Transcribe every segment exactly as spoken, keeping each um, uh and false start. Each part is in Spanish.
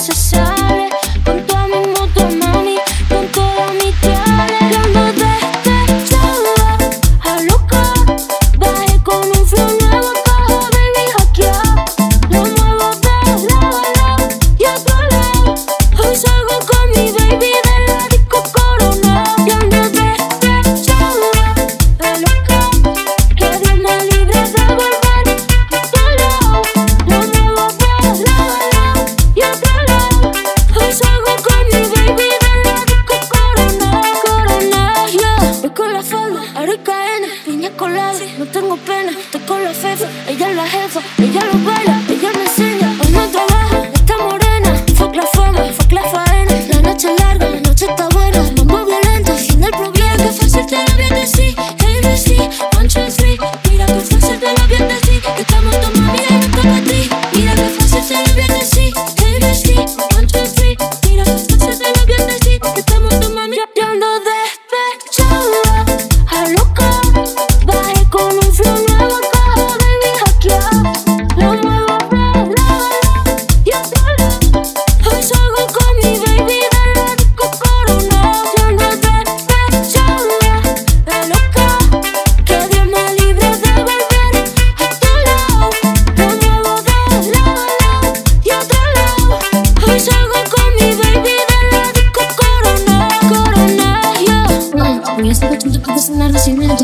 se sale con toda mi moto, mami, con toda mi chale. Yo ando despechada, a loca, bajé con un flow nuevo, caja, baby, hackeado. Lo muevo de lado a lado y a otro lado. Hoy salgo con mi baby de la disco Corona. Yo ando despechada, a loca, que Dios me libre de volver a tu lado. Lo muevo de lado a lado y a otro lado. Hoy salgo con mi baby de la disco Corona. Corona, yeah. Voy con la falda, Aricaena, piña colada, no tengo pena, estoy con la fefa. Ella es la jefa, ella lo baila, ella me enseña. Hoy no trabaja, está morena. Fuck la fama, fuck la faena. La noche es larga, la noche está buena. Mambo violento, fin del problema. Que fácil te lo voy a decir, A B C, one, two, three. Mira que fácil te lo voy a decir, que estamos tomando y me toca a ti. Mira que fácil te lo voy a decir, A B C, one, two, three. Mira que fácil te lo voy a decir, que estamos tomando. Yo ando despechada, a loca, bajé con un flow nuevo, caja, baby, hackeado. Lo muevo de lado a lado y a otro lado. Hoy salgo con mi baby de la disco Corona. Yo ando despechada, a loca, que Dios me libre de volver a tu lado. Lo muevo de lado a lado y a otro lado. Hoy salgo con mi baby de la disco Corona. Corona, yeah. Y esta noche te puedo cenar de cimiento.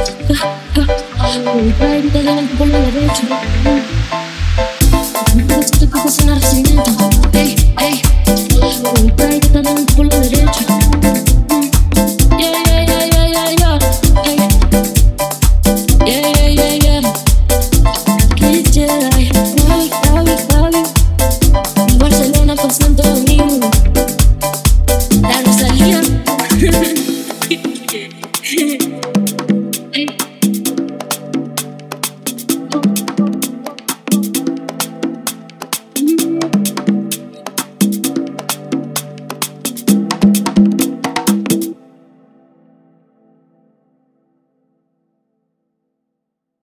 Voy para irte de por la derecha. Esta noche te puedo cenar de cimiento. Ey, ey. Voy para irte de por la derecha. Yeah, yeah, yeah, yeah, yeah, yeah. Hey. Yeah, yeah.